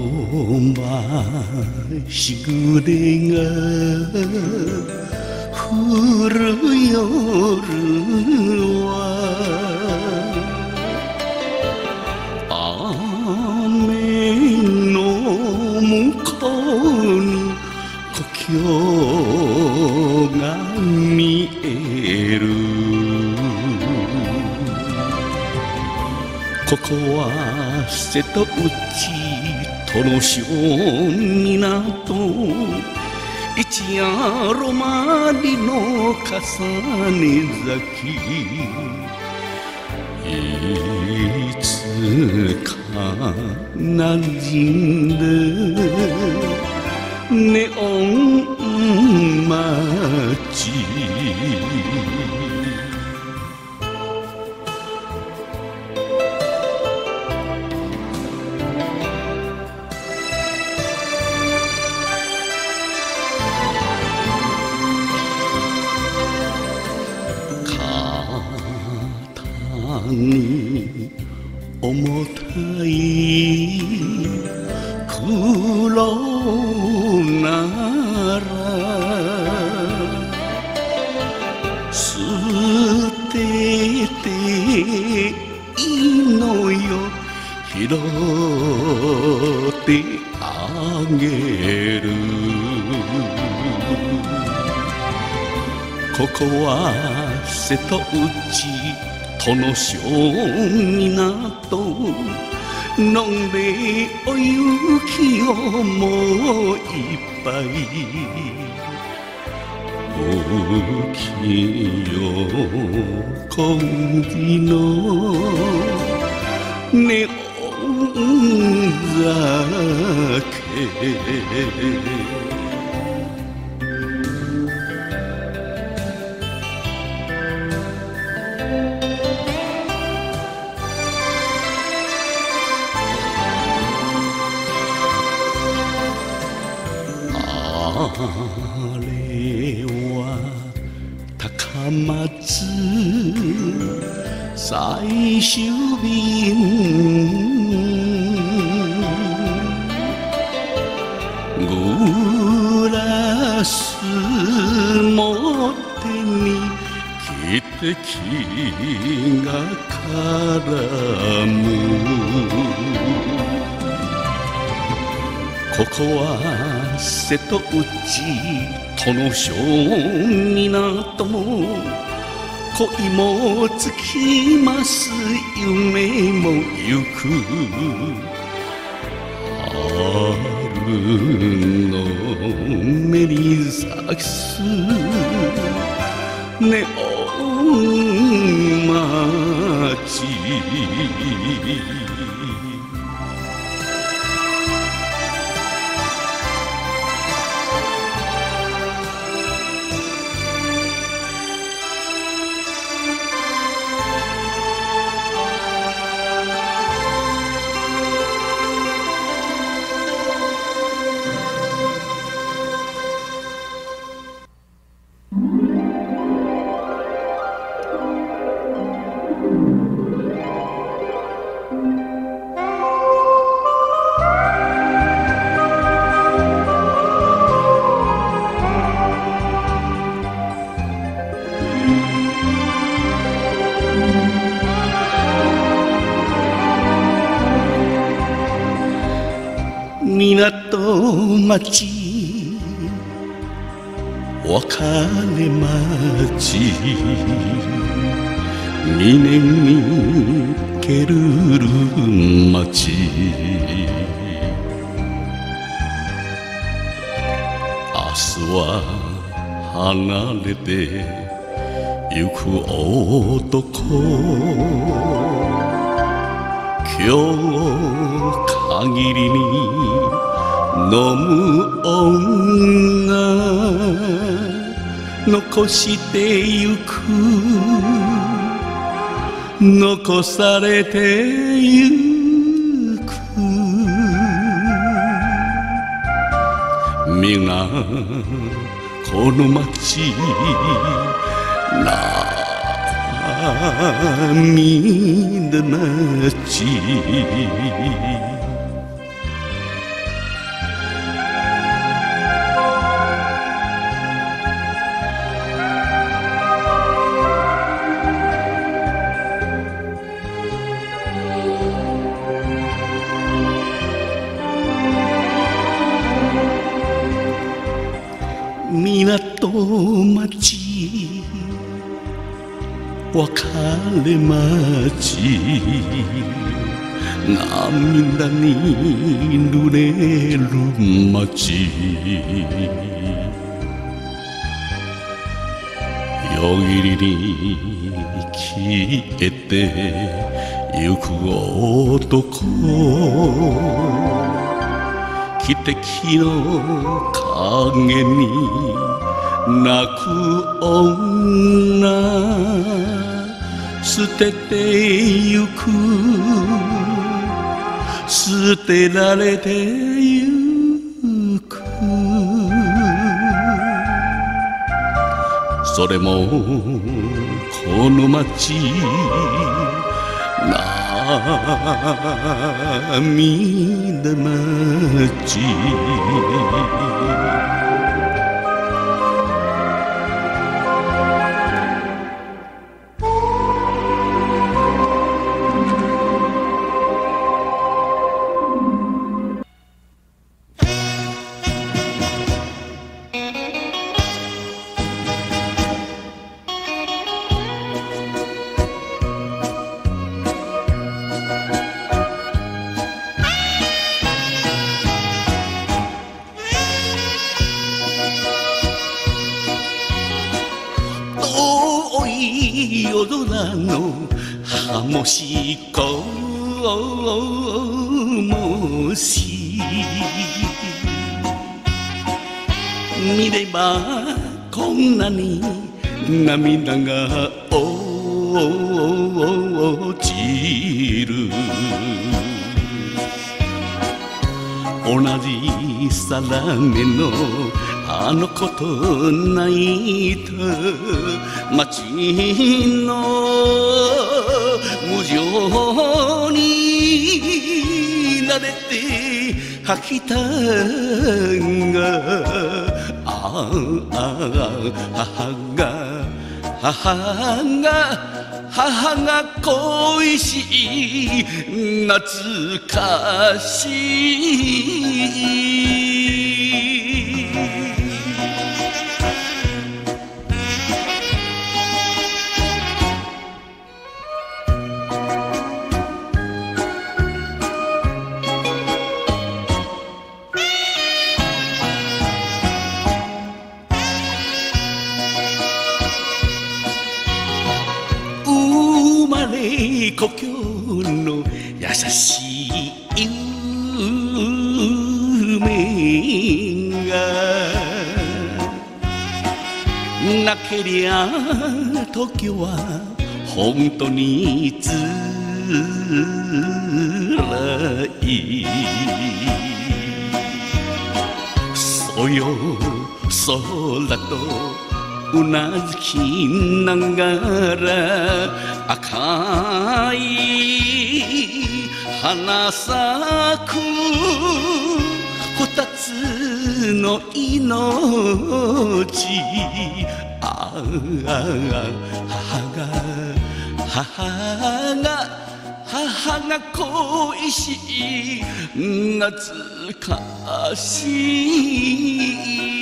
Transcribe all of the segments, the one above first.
しぐれが降る夜は雨の向こうに故郷が見える。ここは瀬戸内殿小港、一夜ロマリの重ね咲き、いつか馴染んでネオン街。に重たい黒なら捨てていいのよ、拾ってあげる。ここは瀬戸内殿小港、飲んでお雪をもういっぱい。大きいよ小麦のネオン酒。あれは高松最終便、グラス持ってに汽笛が絡む。ここは瀬戸内殿小港、恋もつきます夢もゆく。春のメリサクスネオン街。港町別れ町、2年にけるる町。明日は離れてゆく男、今日限りに飲む女、残してゆく、残されてゆく。皆この街涙なち。 港町別れ町涙に濡れる街夜霧に消えてゆく男汽笛の影に泣く女捨ててゆく捨てられてゆくそれもこの街涙町夜空のはもしこもし見ればこんなに涙が落ちる同じサラメのあの子と泣いた街の無情に慣れて吐きたが母が恋しい懐かしい故郷の優しい夢がなけりゃ時は本当につらいそよ空とうなずきながら赤い花咲く二つの命母が恋しい懐かしい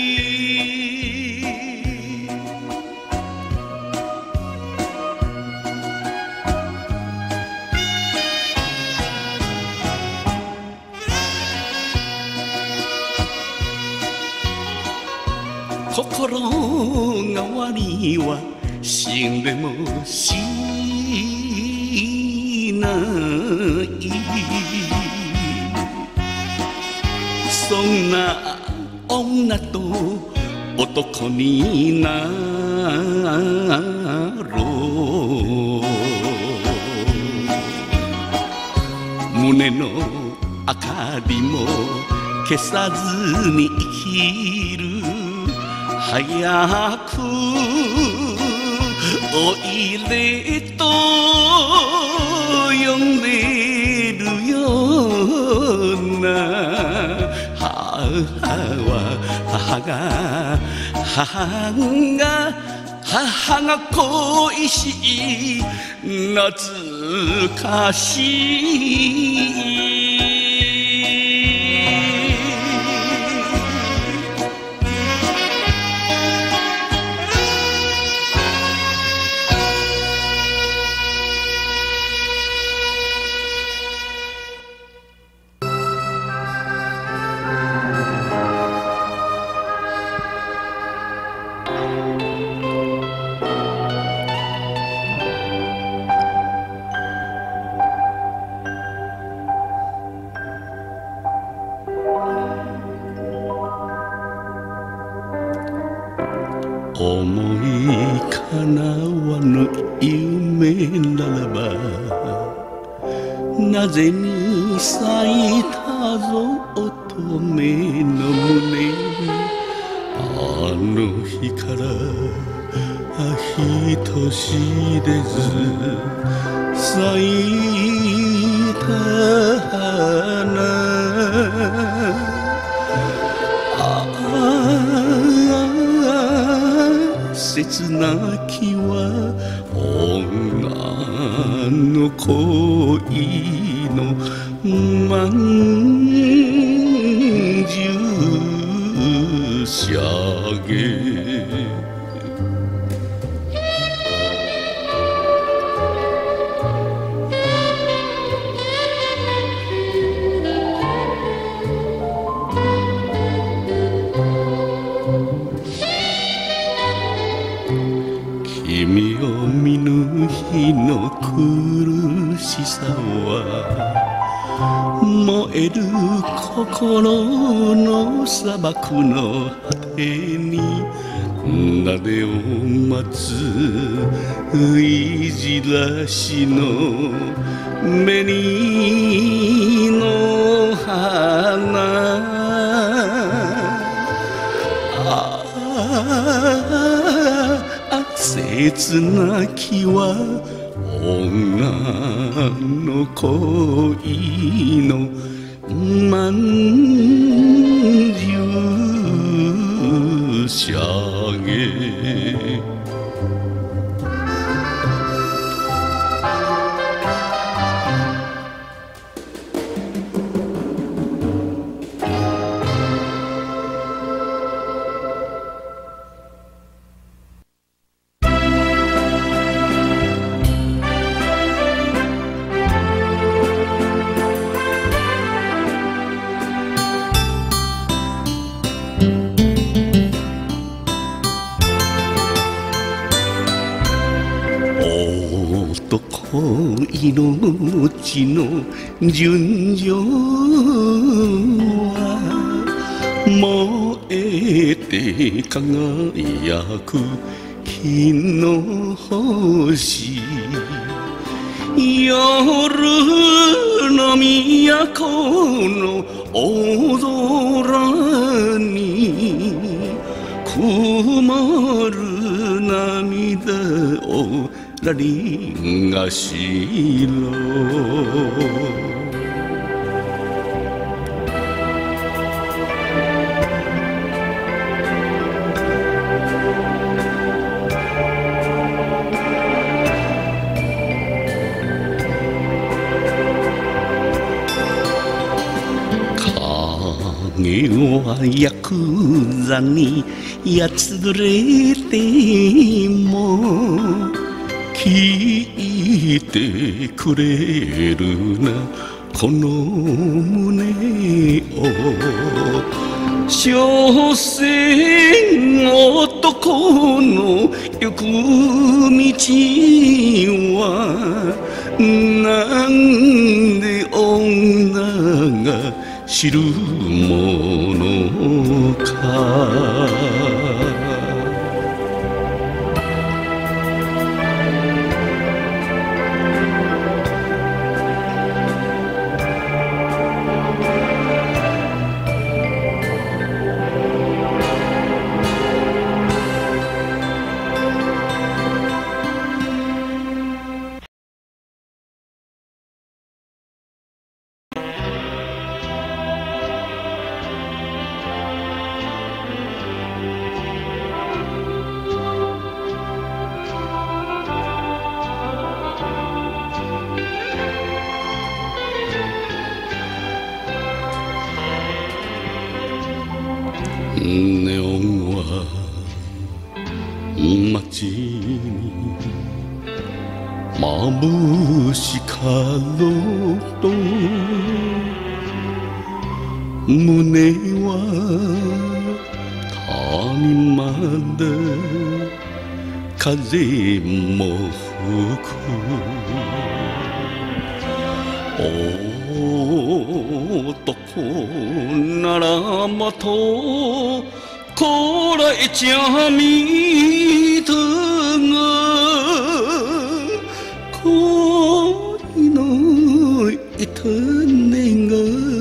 心変わりは死んでもしないそんな女と男になろう胸の明かりも消さずに生きる早くおいでと呼んでるような母が恋しい懐かしい思い叶わぬ夢ならばなぜに咲いたぞ乙女の胸にあの日から人知れず咲いた花切なきは女の恋のまんじゅうしゃげ君を見ぬ日の苦しさは燃える心の砂漠の果てに誰を待ついじらしの紅の花切なきは女の恋のまんじゅうしゃげ命の純情は燃えて輝く金の星夜の都の大空に曇る涙をラリがしろ影はヤクザにやつれても聞いてくれるなこの胸を所詮男の行く道はなんで女が知るものかネオンは街に眩しかろうと胸は谷まで風も吹く男ならまとこらえちゃみとが恋の痛根が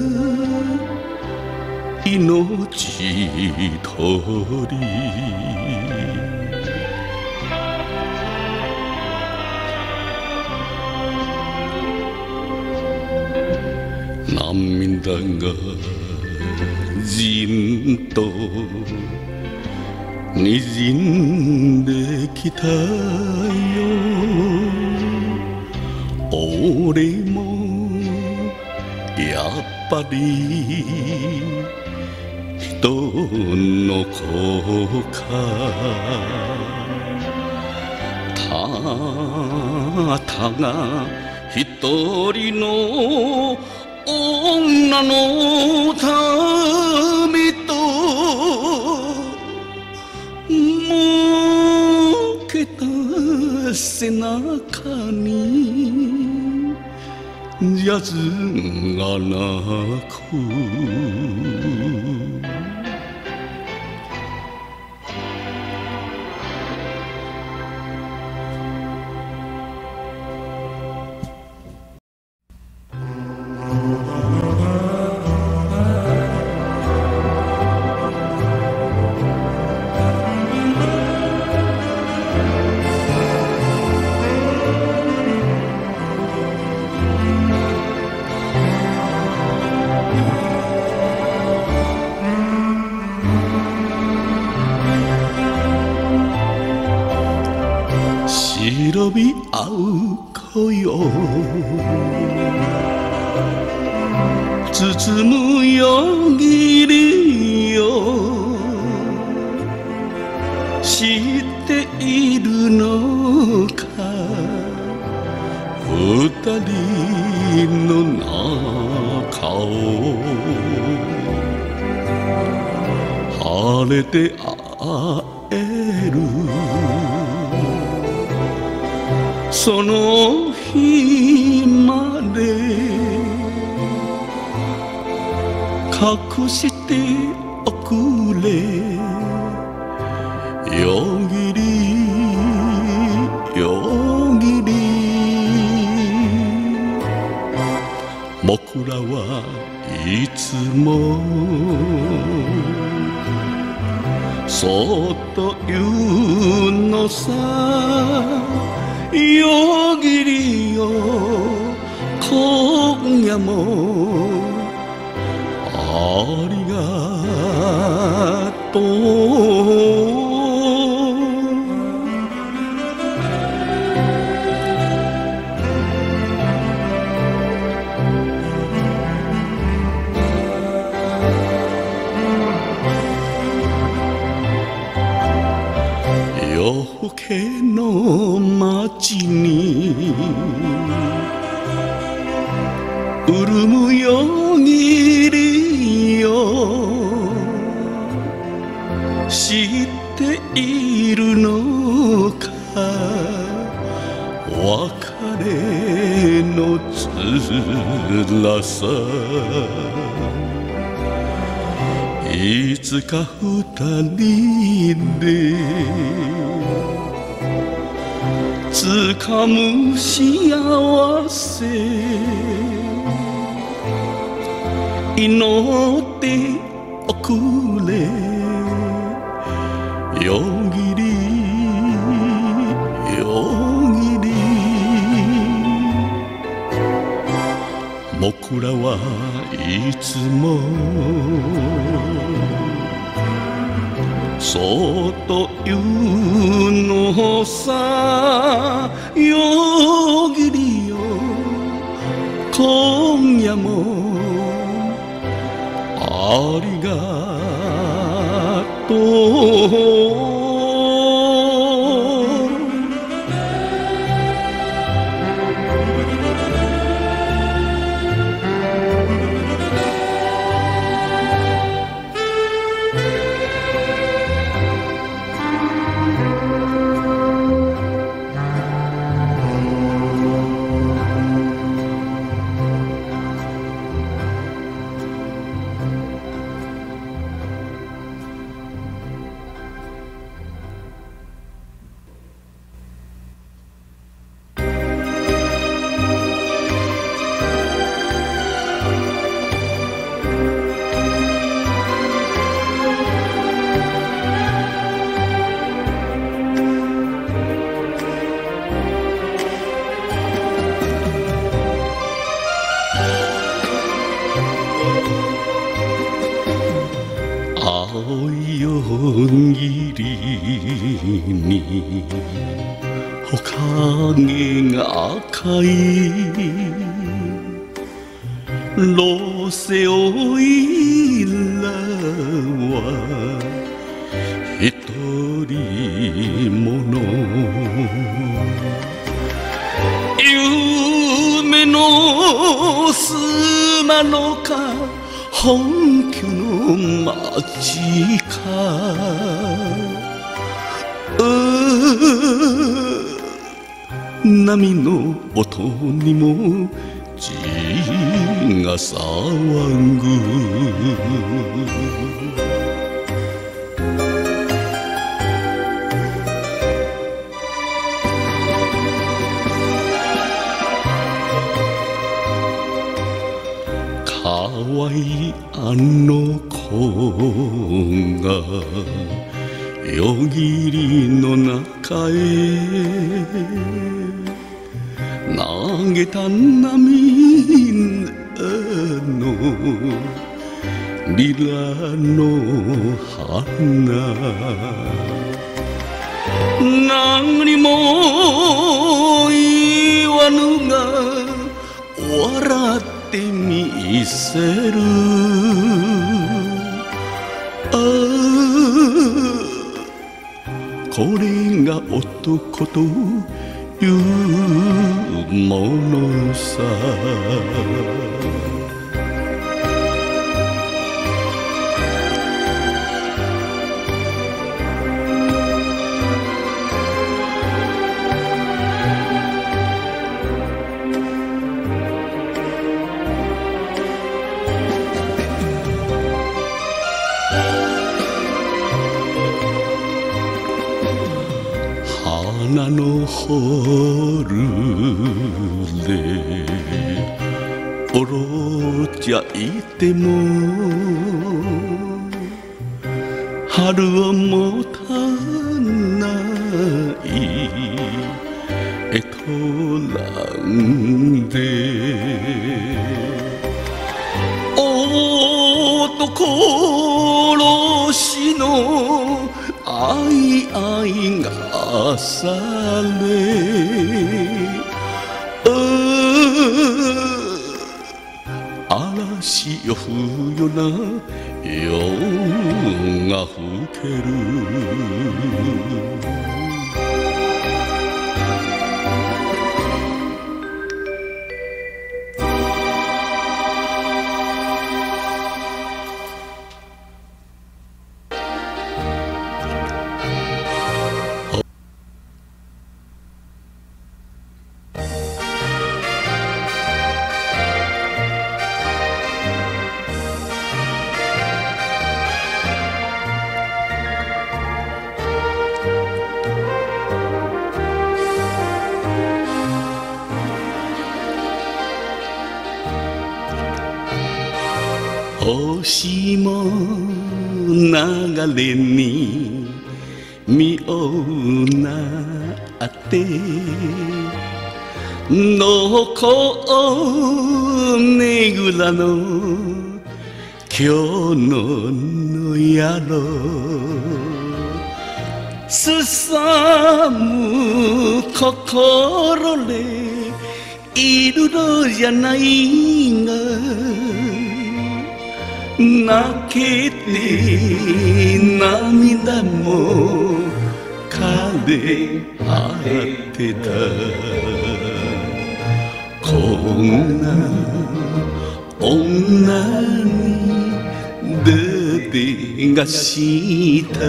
命取り涙がじんとにじんできたよ俺もやっぱり人の子かたたが一人の女のためともけた背中にジャズが鳴く白び合う恋を包むよぎりよ知っているのか二人の中を晴れて会えるその日まで隠しておくれよぎりよぎり僕らはいつもそっと言うのさよぎりよ今夜もありがとう夜更けの街に潤むよぎりよ知っているのか別れの辛さいつか二人で掴む幸せ祈っておくれよぎりよぎり僕らはいつもそっと言うのさよぎりよ今夜もありがとういよんぎりにほかげが赤いろせおいらは一人もの夢のすまのか本拠の街か波の音にも血が騒ぐかわいいあの子が夜霧の中へ投げた涙のリラの花何も言わぬが笑ってみせるこれが男というものさ花のホールでおろちゃいても春をもたないエトランで男殺しの愛がされ嵐よ冬な夜が更ける星も流れに身をなって残ねぐらの今日の宿すさむ心でいるのじゃないが泣けて涙も枯れ果てたこんな女に誰がした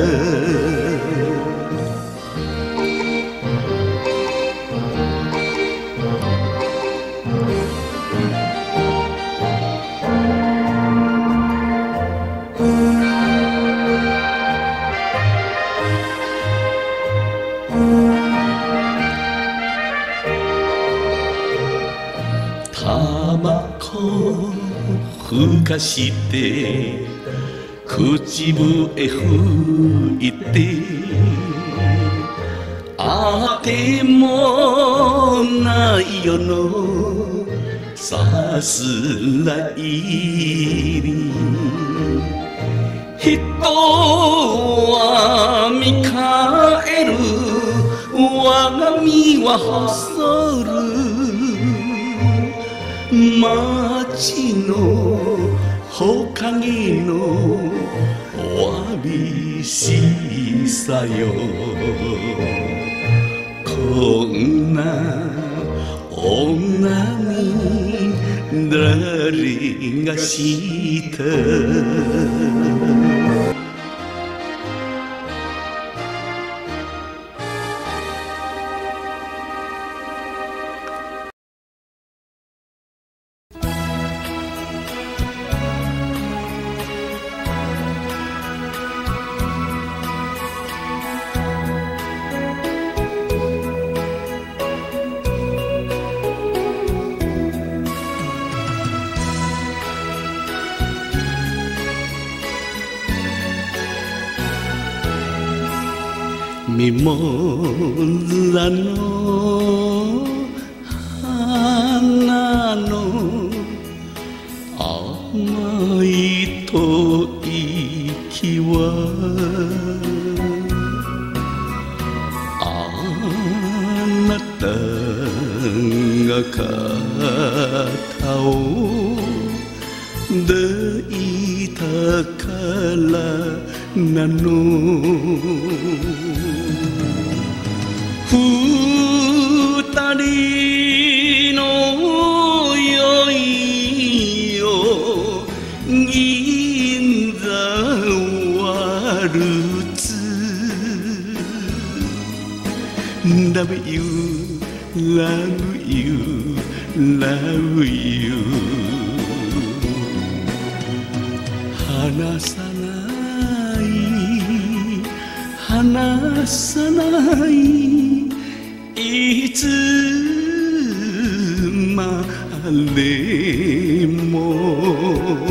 タバコふかして口笛吹いてあてもないよのさすらいに人は見かえる我が身は細る街のほかげのわびしさよこんな女に誰がしたミモザの花の甘い吐息はあなたが肩を抱いたからなの二人の宵よ銀座ワルツ Love you, love you, love you 離さない離さないいつまでも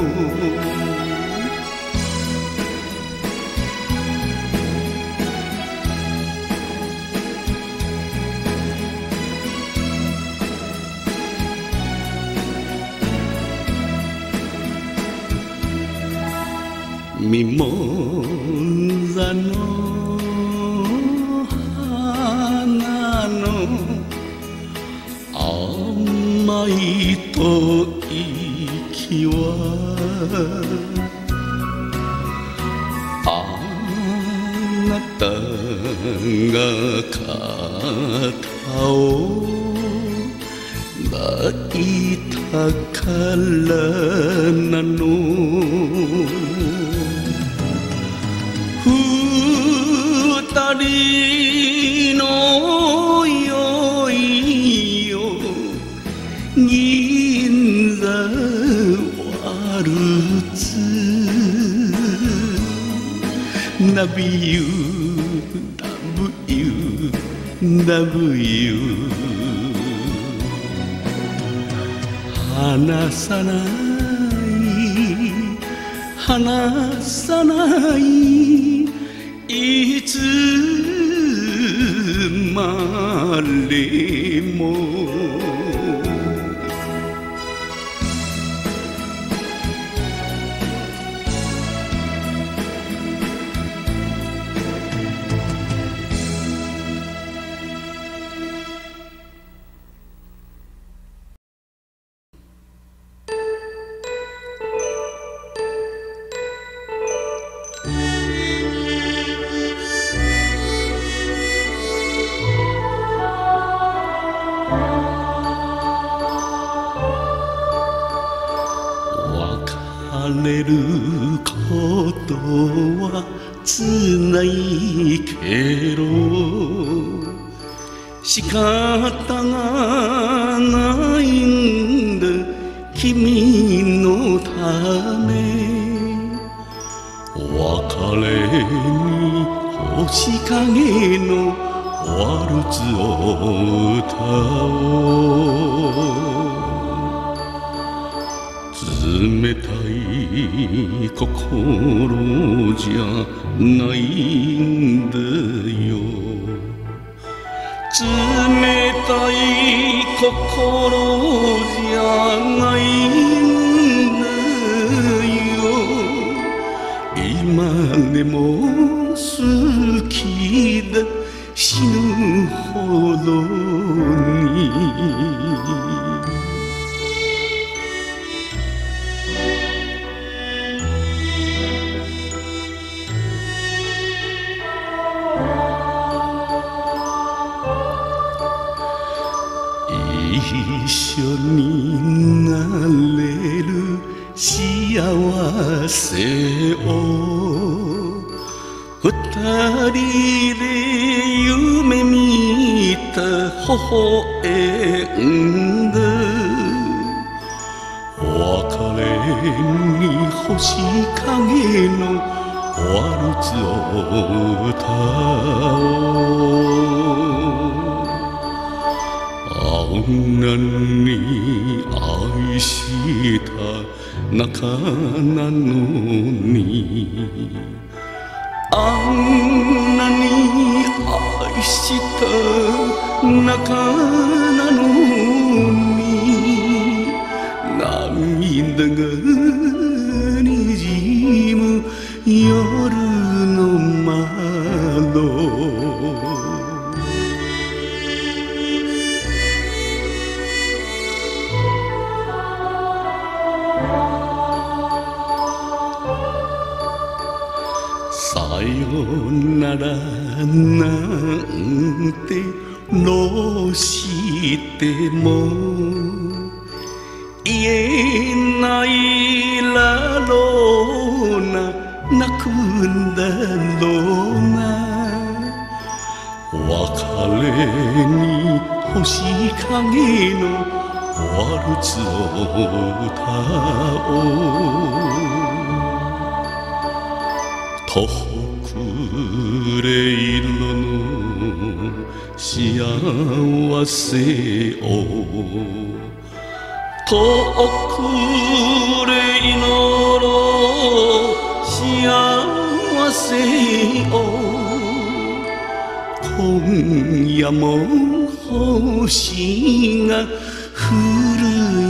ミモザの花の甘い吐息はあなたが肩を抱いたからなの二人の宵よ銀座ワルツ Love you, love you, love you 離さない離さないいつまでも別れることはつないけど仕方がないんだ君のため別れに星影のワルツを歌おう冷たい心じゃないんだよ冷たい心じゃないんだよ今でも好きだ死ぬほどに一緒になれる幸せを二人で夢見た微笑んだ別れに星影のワルツを歌おうあんなに愛した仲なのにあんなに愛した仲なのに涙がにじむ夜の窓さよならなんてどうしても言えないだろうな泣くんだろうな別れに星影のワルツを歌おう遠くれ色の幸せを遠くれ色の幸せを今夜も星が降る